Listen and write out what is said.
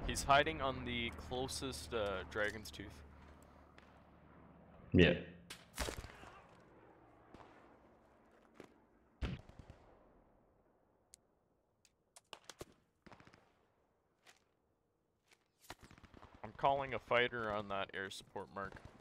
He's hiding on the closest Dragon's Tooth. Yeah. I'm calling a fighter on that air support mark.